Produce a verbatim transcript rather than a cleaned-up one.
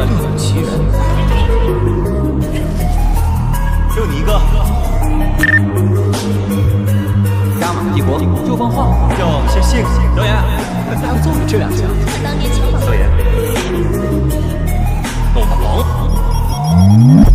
另有其人。 就你一个。 加玛帝国就放话， 就先谢个导演， 哪有这么质量强？ 看当年强导演，弄把忙。